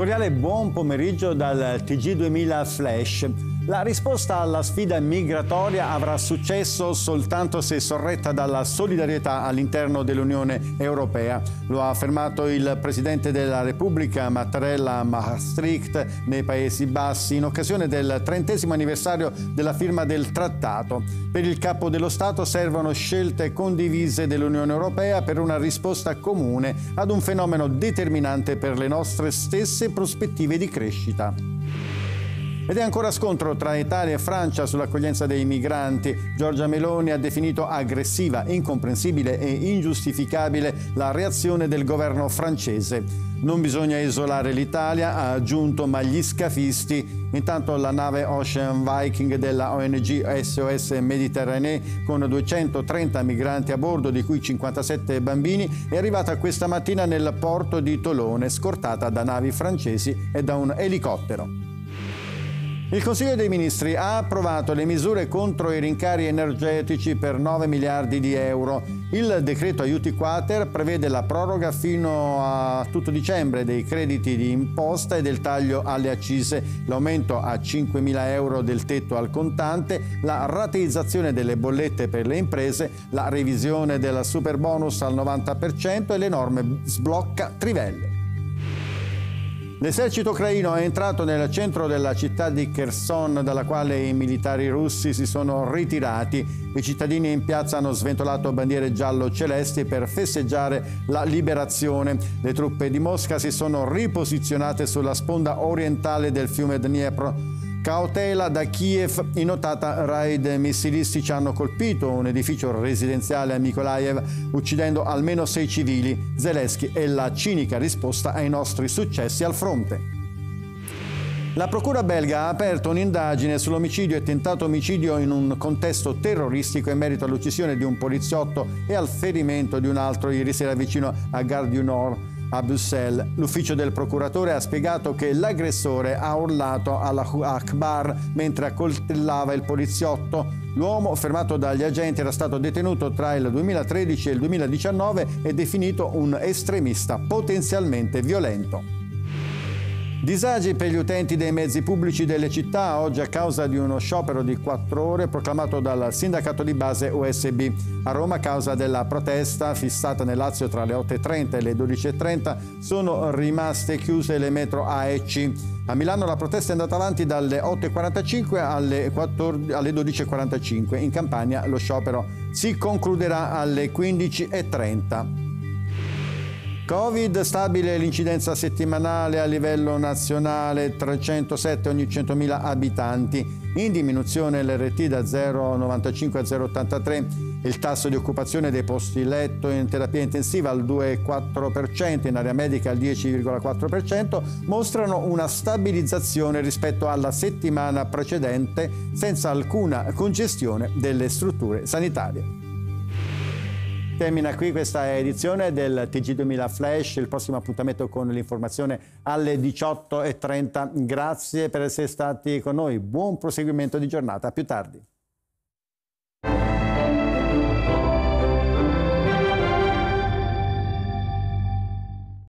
cordiale buon pomeriggio dal TG2000 Flash. La risposta alla sfida migratoria avrà successo soltanto se sorretta dalla solidarietà all'interno dell'Unione Europea. Lo ha affermato il Presidente della Repubblica Mattarella a Maastricht, nei Paesi Bassi, in occasione del 30° anniversario della firma del Trattato. Per il Capo dello Stato servono scelte condivise dell'Unione Europea per una risposta comune ad un fenomeno determinante per le nostre stesse prospettive di crescita. Ed è ancora scontro tra Italia e Francia sull'accoglienza dei migranti. Giorgia Meloni ha definito aggressiva, incomprensibile e ingiustificabile la reazione del governo francese. Non bisogna isolare l'Italia, ha aggiunto, ma gli scafisti. Intanto la nave Ocean Viking della ONG SOS Méditerranée, con 230 migranti a bordo, di cui 57 bambini, è arrivata questa mattina nel porto di Tolone, scortata da navi francesi e da un elicottero. Il Consiglio dei Ministri ha approvato le misure contro i rincari energetici per 9 miliardi di euro. Il decreto aiuti quater prevede la proroga fino a tutto dicembre dei crediti di imposta e del taglio alle accise, l'aumento a 5.000 euro del tetto al contante, la rateizzazione delle bollette per le imprese, la revisione del superbonus al 90% e l'enorme sblocca trivelle. L'esercito ucraino è entrato nel centro della città di Kherson, dalla quale i militari russi si sono ritirati. I cittadini in piazza hanno sventolato bandiere giallo-celesti per festeggiare la liberazione. Le truppe di Mosca si sono riposizionate sulla sponda orientale del fiume Dniepro. Cautela da Kiev, in notata raid missilistici hanno colpito un edificio residenziale a Mykolaiv, uccidendo almeno 6 civili. Zelensky è la cinica risposta ai nostri successi al fronte. La procura belga ha aperto un'indagine sull'omicidio e tentato omicidio in un contesto terroristico in merito all'uccisione di un poliziotto e al ferimento di un altro ieri sera vicino a Gare du Nord, a Bruxelles. L'ufficio del procuratore ha spiegato che l'aggressore ha urlato Allahu Akbar mentre accoltellava il poliziotto. L'uomo, fermato dagli agenti, era stato detenuto tra il 2013 e il 2019 e definito un estremista potenzialmente violento. Disagi per gli utenti dei mezzi pubblici delle città oggi a causa di uno sciopero di 4 ore proclamato dal sindacato di base USB. A Roma, a causa della protesta fissata nel Lazio tra le 8:30 e le 12:30, sono rimaste chiuse le metro A e C. A Milano la protesta è andata avanti dalle 8:45 alle 12:45. In Campania lo sciopero si concluderà alle 15:30. Covid, stabile l'incidenza settimanale a livello nazionale, 307 ogni 100.000 abitanti, in diminuzione l'RT da 0,95 a 0,83, il tasso di occupazione dei posti letto in terapia intensiva al 2,4%, in area medica al 10,4%, mostrano una stabilizzazione rispetto alla settimana precedente, senza alcuna congestione delle strutture sanitarie. Termina qui questa edizione del TG2000 Flash, il prossimo appuntamento con l'informazione alle 18:30. Grazie per essere stati con noi, buon proseguimento di giornata, a più tardi.